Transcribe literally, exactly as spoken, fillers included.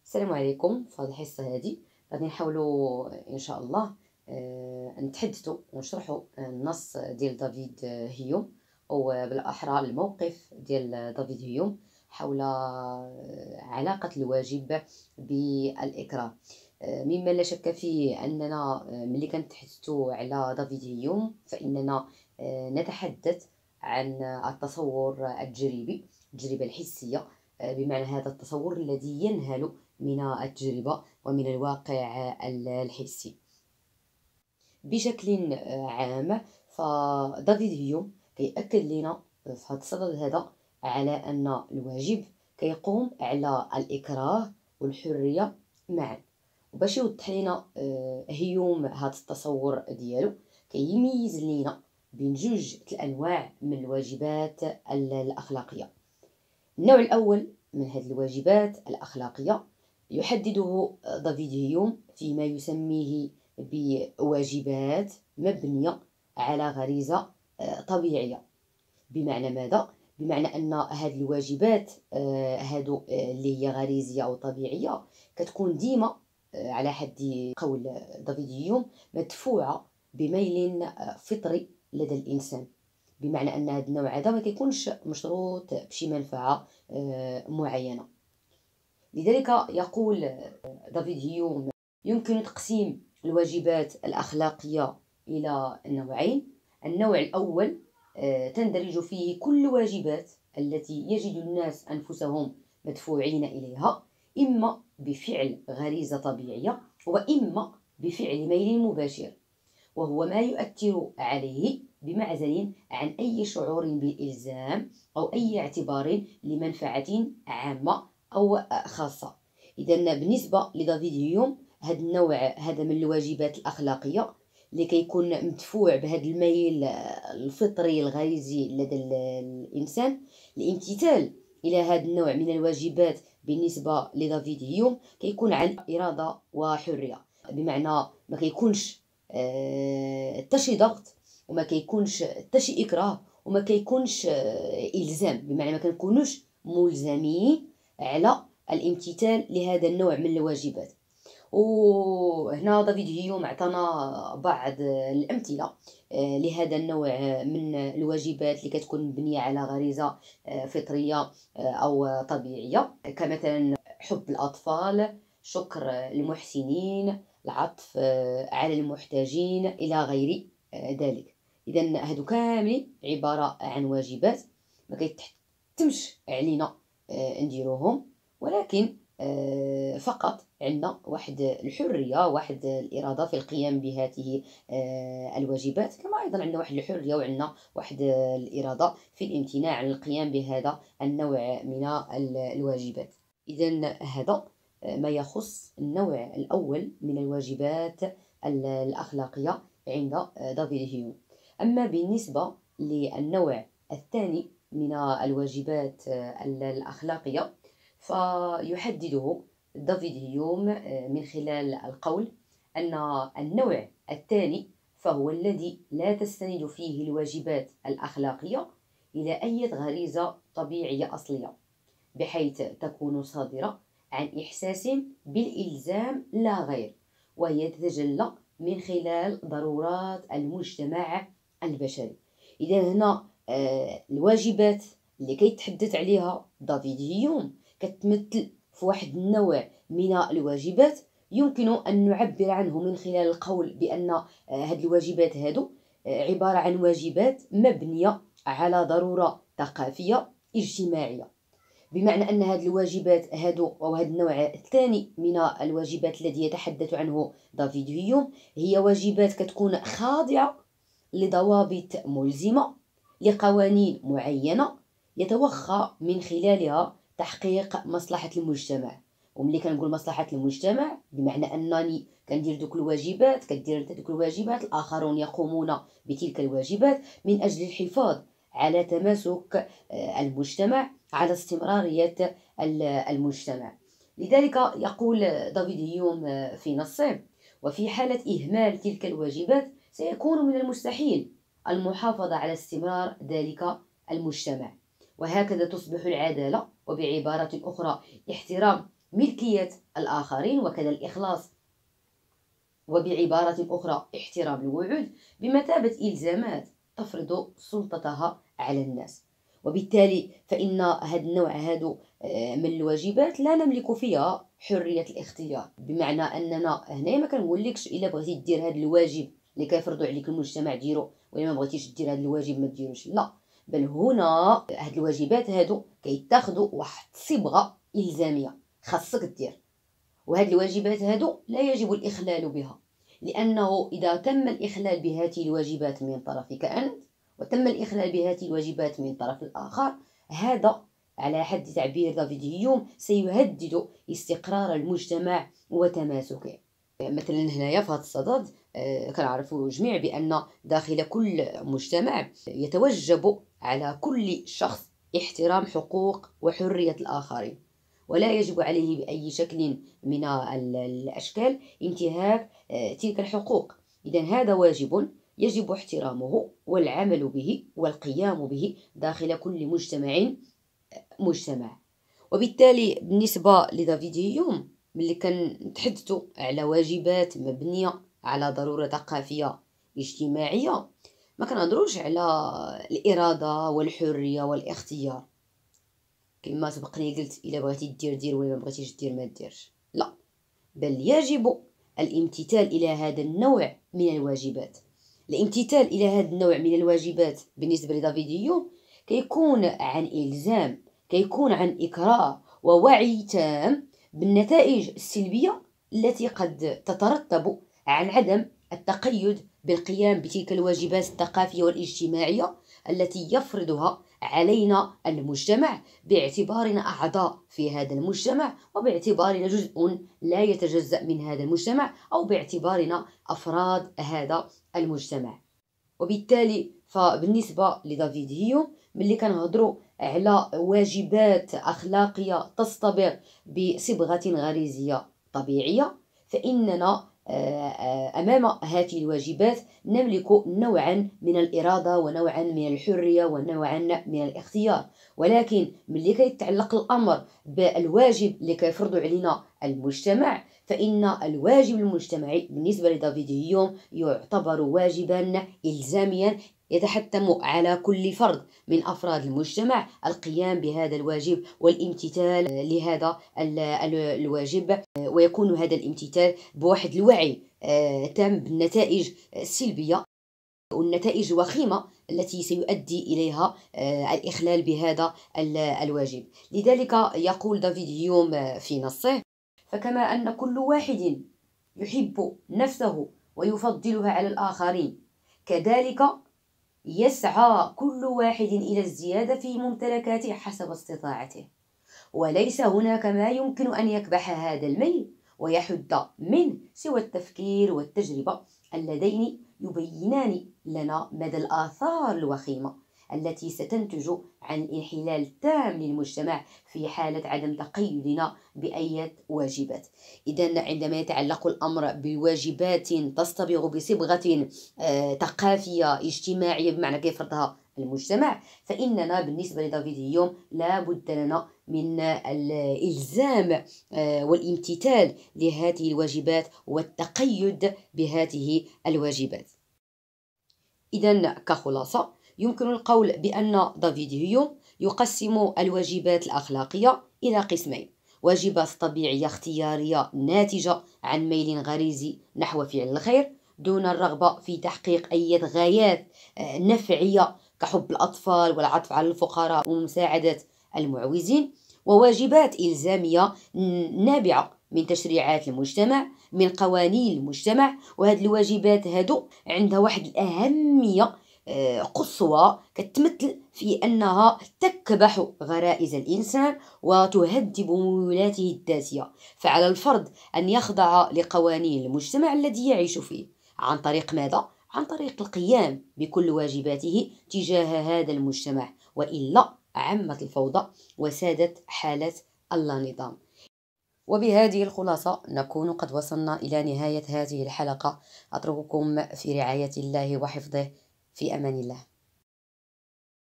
السلام عليكم. في هذه الحصة هذه غادي نحاولوا ان شاء الله آه، نتحدثوا ونشرحوا النص ديال دافيد هيوم، او بالاحرى الموقف ديال دافيد هيوم حول آه، علاقة الواجب بالإكراه. آه، مما لا شك فيه أننا آه، ملي كنتحدثوا على دافيد هيوم فإننا آه، نتحدث عن التصور التجريبي، التجربة الحسية، آه، بمعنى هذا التصور الذي ينهل من التجربة ومن الواقع الحسي بشكل عام. فدافيد هيوم كيأكد لنا في هذا الصدد هذا على أن الواجب كيقوم على الإكراه والحرية معا. وباش يوضح لنا هيوم هذا التصور ديالو كيميز لنا بين جوج الأنواع من الواجبات الأخلاقية. النوع الأول من هذه الواجبات الأخلاقية يحدده دافيد هيوم فيما يسميه بواجبات مبنية على غريزة طبيعية. بمعنى ماذا؟ بمعنى أن هذه الواجبات هادو اللي هي غريزية أو طبيعية كتكون ديما على حد قول دافيد هيوم مدفوعة بميل فطري لدى الإنسان، بمعنى أن هذا النوع هذا ما كيكونش مشروط بشي منفعة معينة. لذلك يقول دافيد هيوم يمكن تقسيم الواجبات الأخلاقية إلى نوعين. النوع الأول تندرج فيه كل الواجبات التي يجد الناس أنفسهم مدفوعين إليها، إما بفعل غريزة طبيعية وإما بفعل ميل مباشر، وهو ما يؤثر عليه بمعزل عن أي شعور بالإلزام أو أي اعتبار لمنفعة عامة أو خاصة. إذا بالنسبة لدافيد هيوم هذا النوع هذا من الواجبات الأخلاقية اللي كيكون مدفوع بهذا الميل الفطري الغريزي لدى الإنسان، الامتثال إلى هذا النوع من الواجبات بالنسبة لدافيد هيوم كيكون عن إرادة وحرية، بمعنى ما كيكونش حتى شي ضغط وما كيكونش حتى شي اكراه وما كيكونش الزام، بمعنى ما كنكونوش ملزمين على الامتثال لهذا النوع من الواجبات. وهنا دافيد هيوم عطانا بعض الامثله لهذا النوع من الواجبات اللي كتكون مبنيه على غريزه فطريه او طبيعيه، كمثلا حب الاطفال، شكر المحسنين، العطف على المحتاجين إلى غير ذلك. إذا هادو كاملين عبارة عن واجبات ما كيتحتمش علينا نديروهم، ولكن فقط عندنا واحد الحرية واحد الإرادة في القيام بهذه الواجبات، كما أيضا عندنا واحد الحرية وعندنا واحد الإرادة في الامتناع عن القيام بهذا النوع من الواجبات. إذا هذا ما يخص النوع الأول من الواجبات الأخلاقية عند دافيد هيوم. أما بالنسبة للنوع الثاني من الواجبات الأخلاقية فيحدده دافيد هيوم من خلال القول أن النوع الثاني فهو الذي لا تستند فيه الواجبات الأخلاقية إلى أي غريزة طبيعية أصلية، بحيث تكون صادرة عن إحساس بالإلزام لا غير، وهي تتجلى من خلال ضرورات المجتمع البشري. إذا هنا آه الواجبات اللي كيتحدث عليها دافيد هيوم كتمثل في واحد النوع من الواجبات يمكن أن نعبر عنه من خلال القول بأن آه هاد الواجبات هادو آه عبارة عن واجبات مبنية على ضرورة ثقافية اجتماعية، بمعنى أن هذه الواجبات هادو أو هذا النوع الثاني من الواجبات الذي يتحدث عنه دافيد هيوم هي واجبات كتكون خاضعة لضوابط ملزمة لقوانين معينة يتوخى من خلالها تحقيق مصلحة المجتمع. وملي كنقول مصلحة المجتمع بمعنى أنني كندير دوك الواجبات كدير انت دوك الواجبات، الآخرون يقومون بتلك الواجبات من أجل الحفاظ على تماسك المجتمع، على استمرارية المجتمع. لذلك يقول دافيد هيوم في نصه: وفي حالة إهمال تلك الواجبات سيكون من المستحيل المحافظة على استمرار ذلك المجتمع. وهكذا تصبح العدالة، وبعبارة أخرى احترام ملكية الآخرين وكذا الإخلاص، وبعبارة أخرى احترام الوعود، بمثابة إلزامات تفرض سلطتها على الناس. وبالتالي فإن هذا النوع هادو من الواجبات لا نملك فيها حرية الاختيار، بمعنى أننا هنا ما كنقولكش إلا بغيتي دير هذا الواجب اللي كيفرضوا عليك المجتمع ديرو، وإلا ما بغيتيش دير هذا الواجب ما ديروش، لا، بل هنا هاد الواجبات هادو كيتاخدوا واحد الصبغة إلزامية خاصك دير، وهذه الواجبات هادو لا يجب الإخلال بها، لأنه إذا تم الإخلال بهذه الواجبات من طرفك أنت وتم الإخلال بهذه الواجبات من طرف الآخر، هذا على حد تعبير دافيد هيوم سيهدد استقرار المجتمع وتماسكه. مثلا هنايا في هذا الصدد كنعرفوا جميع بأن داخل كل مجتمع يتوجب على كل شخص احترام حقوق وحرية الآخرين، ولا يجب عليه بأي شكل من الأشكال انتهاك تلك الحقوق. إذن هذا واجب يجب احترامه والعمل به والقيام به داخل كل مجتمع مجتمع. وبالتالي بالنسبة لدافيد هيوم ملي كنتحدثوا على واجبات مبنية على ضرورة ثقافية اجتماعية، ما كنهضروش على الإرادة والحرية والاختيار كما سبقني قلت إلا بغيتي دير دير ولا ما بغيتيش دير ما ديرش، لا، بل يجب الامتثال إلى هذا النوع من الواجبات. الامتثال إلى هذا النوع من الواجبات بالنسبة لدافيد هيوم كيكون عن إلزام، كيكون عن إكراه ووعي تام بالنتائج السلبية التي قد تترتب عن عدم التقيد بالقيام بتلك الواجبات الثقافية والاجتماعية التي يفرضها علينا المجتمع باعتبارنا أعضاء في هذا المجتمع، وباعتبارنا جزء لا يتجزأ من هذا المجتمع، أو باعتبارنا أفراد هذا المجتمع. وبالتالي فبالنسبة لدافيد هيوم ملي كنهضروا على واجبات أخلاقية تصطبغ بصبغة غريزية طبيعية، فإننا أمام هذه الواجبات نملك نوعا من الإرادة ونوعا من الحرية ونوعا من الاختيار. ولكن ملي كيتعلق الأمر بالواجب اللي كيفرض علينا المجتمع، فإن الواجب المجتمعي بالنسبة لدافيد هيوم يعتبر واجبا إلزاميا يتحتم على كل فرد من أفراد المجتمع القيام بهذا الواجب والامتثال لهذا الواجب، ويكون هذا الامتثال بواحد الوعي تام بالنتائج السلبية والنتائج الوخيمة التي سيؤدي إليها الإخلال بهذا الواجب. لذلك يقول دافيد هيوم في نصه: فكما أن كل واحد يحب نفسه ويفضلها على الآخرين، كذلك يسعى كل واحد إلى الزيادة في ممتلكاته حسب استطاعته، وليس هناك ما يمكن أن يكبح هذا الميل ويحد منه سوى التفكير والتجربة اللذين يبينان لنا مدى الآثار الوخيمة التي ستنتج عن الانحلال التام للمجتمع في حالة عدم تقيدنا بأي واجبات. إذن عندما يتعلق الأمر بواجبات تصطبغ بصبغة ثقافية اجتماعية بمعنى كيفرضها المجتمع، فإننا بالنسبة لدافيد هيوم لا بد لنا من الإلزام والامتثال لهذه الواجبات والتقيد بهذه الواجبات. إذن كخلاصة يمكن القول بأن دافيد هيوم يقسم الواجبات الأخلاقية إلى قسمين: واجبات طبيعية اختيارية ناتجة عن ميل غريزي نحو فعل الخير دون الرغبة في تحقيق أي غايات نفعية كحب الأطفال والعطف على الفقراء ومساعدة المعوزين، وواجبات إلزامية نابعة من تشريعات المجتمع، من قوانين المجتمع. وهذه الواجبات هادو عندها واحد الأهمية قصوى كتمثل في أنها تكبح غرائز الإنسان وتهذب ميولاته الذاتية، فعلى الفرد أن يخضع لقوانين المجتمع الذي يعيش فيه. عن طريق ماذا؟ عن طريق القيام بكل واجباته تجاه هذا المجتمع، وإلا عمت الفوضى وسادت حالة اللانظام. وبهذه الخلاصة نكون قد وصلنا إلى نهاية هذه الحلقة. أترككم في رعاية الله وحفظه، في أمان الله.